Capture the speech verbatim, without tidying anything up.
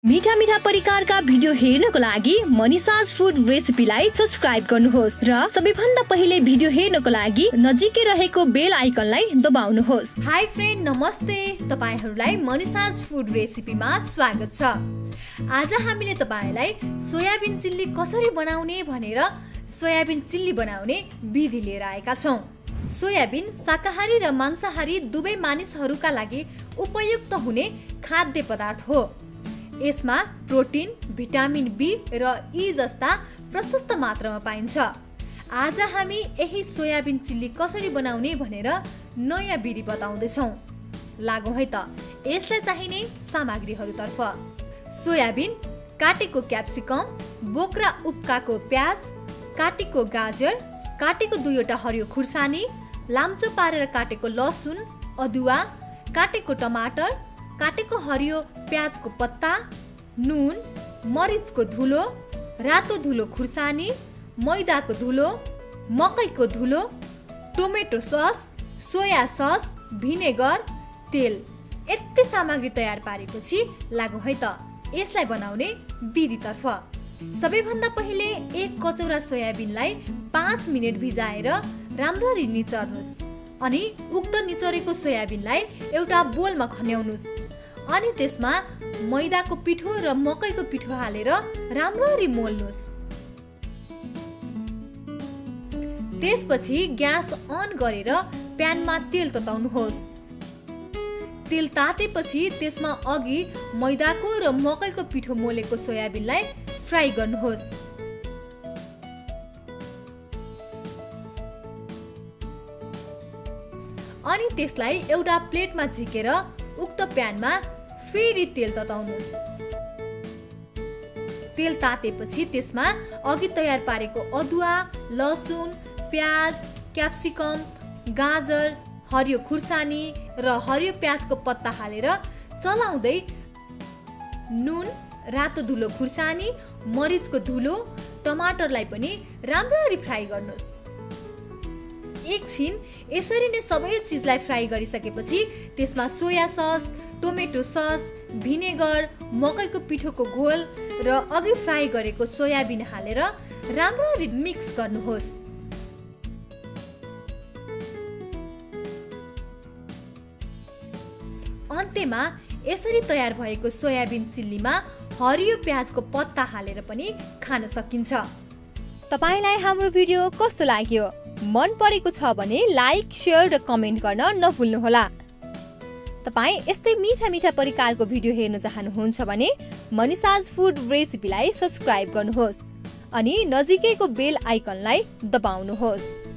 मीठा मीठा परिकारका भिडियो हेर्नको लागि मनिषाज फुड रेसिपीलाई सब्स्क्राइब गर्नुहोस् र सबैभन्दा पहिले भिडियो हेर्नको लागि नजिकै रहेको बेल आइकनलाई दबाउनुहोस्। हाई फ्रेन्ड, नमस्ते। तपाईहरुलाई मनिषाज फुड रेसिपीमा स्वागत छ। आज हामीले तपाईलाई सोयाबिन चिल्ली कसरी बनाउने भनेर सोयाबिन चिल्ली बनाउने विधि लिएर आएका छौं। सोयाबिन शाकाहारी र मांसाहारी दुवै मानिसहरूका लागि उपयुक्त हुने खाद्य पदार्थ हो। यसमा प्रोटिन, भिटामिन बी र ई जस्ता प्रशस्त मात्रामा पाइन्छ। आज हामी यही सोयाबिन चिल्ली कसरी बनाउने भनेर नयाँ विधि बताउँदैछौँ। लागौँ है त यसलाई चाहिने सामग्रीहरूतर्फ। सोयाबिन, काटेको क्याप्सिकम, बोक्रा उक्काको प्याज, काटेको गाजर, काटेको दुईवटा हरियो खुर्सानी, लाम्चो पारेर काटेको लसुन, अदुवा, काटेको टमाटर, काटेको हरियो प्याजको पत्ता, नुन, मरिचको धुलो, रातो धुलो खुर्सानी, मैदाको धुलो, मकैको धुलो, tomato sauce, soya sauce, vinegar, तेल। यति सामग्री तयार पारेपछि लागौँ है त यसलाई बनाउने विधितर्फ। सबैभन्दा पहिले एक कचौरा सोयाबिनलाई पाँच मिनट भिजाएर राम्ररी निचर्नुहोस्। अनि उक्त निचरेको सोयाबिनलाई एउटा बोलमा खन्याउनुहोस्। अनि त्यसमा मैदाको पिठो र मकैको पिठो हालेर राम्ररी मोल्नुहोस्। त्यसपछि ग्यास अन गरेर प्यानमा तेल तताउनुहोस्। तेल तातेपछि त्यसमा अघि मैदाको र मकैको पिठो मोलेको सोयाबिनलाई फ्राई गर्नुहोस्। अनि त्यसलाई एउटा प्लेटमा झिकेर उक्त प्यानमा फेरि तेल तताउनुहोस्। तेल तातेपछि त्यसमा अघि तयार पारेको अदुवा, लसुन, प्याज, क्याप्सिकम, गाजर, हरियो खुर्सानी र हरियो प्याजको पत्ता हालेर चलाउँदै नुन, रातो धुलो खुर्सानी, मरिचको धुलो, टमाटरलाई पनि राम्ररी फ्राई गर्नुहोस्। एकछिन यसरी नै सबै चिजलाई फ्राई गरिसकेपछि त्यसमा soya sauce, tomato sauce, vinegar, मकैको पिठोको घोल र अघि फ्राई गरेको सोयाबिन हालेर राम्ररी मिक्स गर्नुहोस्। अन्त्यमा यसरी तयार भएको सोयाबिन चिल्लीमा हरियो प्याजको पत्ता हालेर पनि खान सकिन्छ। तपाईलाई हाम्रो भिडियो कस्तो लाग्यो? मन परेको छ भने लाइक, शेयर र कमेन्ट गर्न नभुल्नुहोला। तपाई यस्तै मीठा मीठा परिकारको भिडियो हेर्न चाहनुहुन्छ भने मनिषाज फुड रेसिपीलाई सब्स्क्राइब गर्नुहोस् अनि नजिकैको बेल आइकनलाई दबाउनुहोस्।